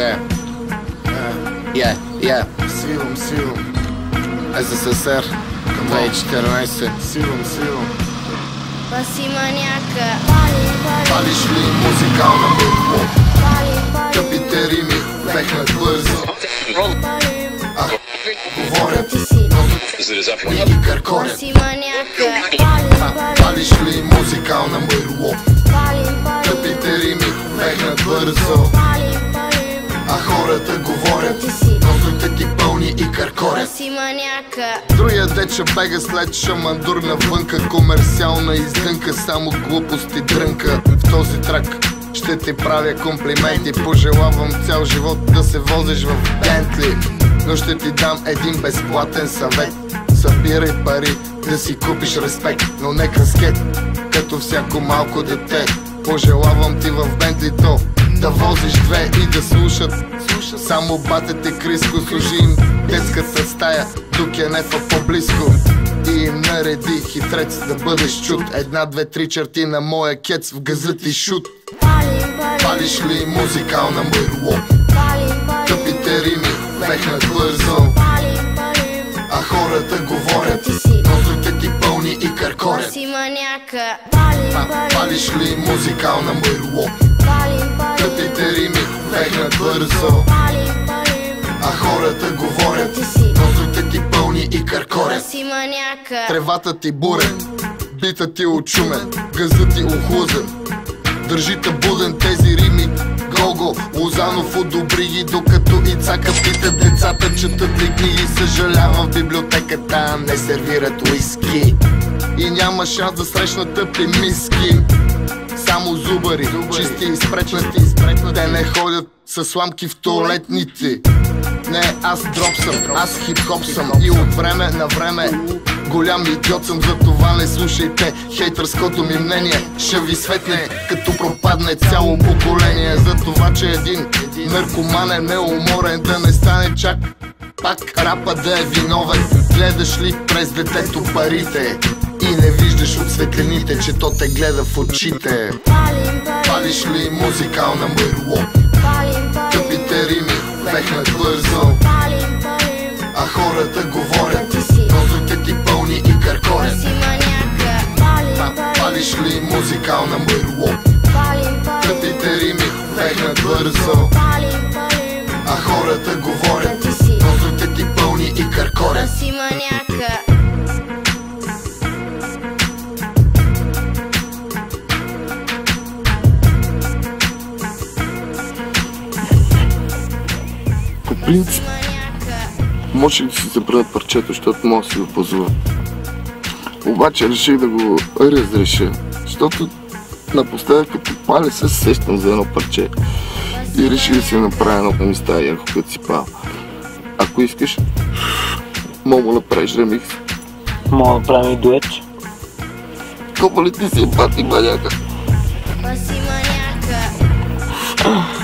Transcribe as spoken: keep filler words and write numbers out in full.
yeah. Yeah, yeah. Свивам, свивам. СССР, две хиляди и четиринайсета. Свивам, свивам. Баси маняка. Палиш ли музикална мъртво? Тъпите рими вехнат бързо. А, говорят и къркорят. Баси маняка. Палиш ли музикална мъртво? Тъпите рими вехнат бързо. А хората говорят, нозите ти пълни и къркорят. Другия деча бега след шамандур навънка. Комерциална издънка, само глупости дрънка. В този трак ще ти правя комплименти. Пожелавам цял живот да се возиш в Бентли, но ще ти дам един безплатен съвет. Събирай пари да си купиш респект, но не каскет, като всяко малко дете. Пожелавам ти в Бентлито да возиш две и да слушат само батите Криско. Служи им детската стая до кенефа по-близко и им нареди хитрец да бъдеш чут. Една, две, три черти на моя кец в газа ти шут. Палиш ли музикална мърло? Тъпите рими вехнат бързо. А хората говорят, нозите ти пълни и къркорят. Палиш ли музикална мърло? Тъпите рими вехнат бързо. А хората говорят, нозите ти пълни и къркорят. Тревата ти бурен, бита ти очумен, газът ти охлузен. Държите буден тези рими, Гого Лозанов одобри ги, докато Ицака пита децата четат ли книги. Съжалявам, в библиотеката не сервират уиски и няма шанс да срещна тъпи миски. Само зубари, чисти и спретнати. Те не ходят с сламки в туалетните. Не, аз дроп съм, аз хип-хоп съм и от време на време голям идиот съм. За това не слушайте хейтърското ми мнение. Ще ви светне, като пропадне цяло поколение. За това, че един наркоман е неуморен, да не стане чак пак рапа да е виновен. Гледаш ли през детето парите и не виждаш от светлините, че то те гледа в очите. Палиш ли музикална мърло? Тъпите рими вехнат бързо. А хората говорят, нозите ти пълни и къркорят. Палиш ли музикална мърло? Тъпите рими вехнат бързо. А хората говорят, нозите ти пълни и къркорят. По принцип, може да си забравя парчето, защото мога да си го позволя. Обаче реших да го разреша, защото напоследък като паля се сещам за едно парче и реших да си направя едно да ми става яко като си пал. Ако искаш, мога да направиш ремикс. Мога да направим и дует. Копа ли ти си пати, маняка? Баси маняка.